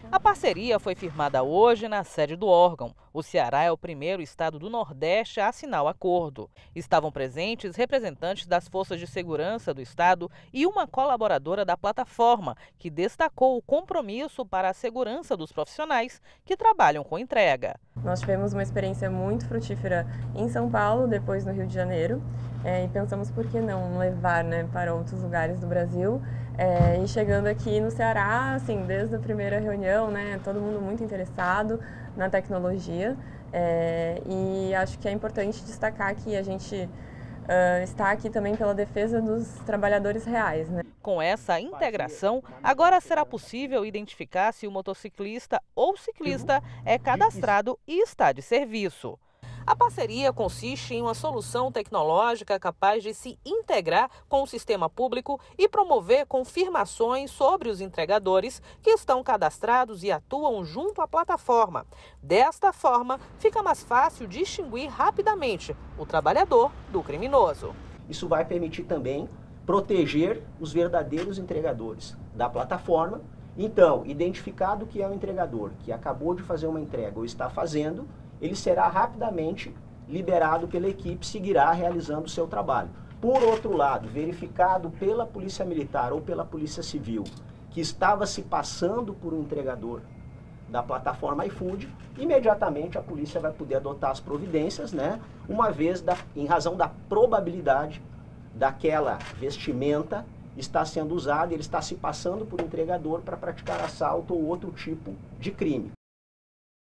A parceria foi firmada hoje na sede do órgão. O Ceará é o primeiro estado do Nordeste a assinar o acordo. Estavam presentes representantes das forças de segurança do estado e uma colaboradora da plataforma, que destacou o compromisso para a segurança dos profissionais que trabalham com entrega. Nós tivemos uma experiência muito frutífera em São Paulo, depois no Rio de Janeiro, e pensamos por que não levar, né, para outros lugares do Brasil. E chegando aqui no Ceará, assim, desde a primeira reunião, né, todo mundo muito interessado na tecnologia, e acho que é importante destacar que a gente está aqui também pela defesa dos trabalhadores reais, né? Com essa integração, agora será possível identificar se o motociclista ou ciclista é cadastrado e está de serviço. A parceria consiste em uma solução tecnológica capaz de se integrar com o sistema público e promover confirmações sobre os entregadores que estão cadastrados e atuam junto à plataforma. Desta forma, fica mais fácil distinguir rapidamente o trabalhador do criminoso. Isso vai permitir também proteger os verdadeiros entregadores da plataforma. Então, identificado que é um entregador que acabou de fazer uma entrega ou está fazendo, ele será rapidamente liberado pela equipe, seguirá realizando o seu trabalho. Por outro lado, verificado pela Polícia Militar ou pela Polícia Civil que estava se passando por um entregador da plataforma iFood, imediatamente a polícia vai poder adotar as providências, né, uma vez em razão da probabilidade daquela vestimenta está sendo usada, ele está se passando por entregador para praticar assalto ou outro tipo de crime.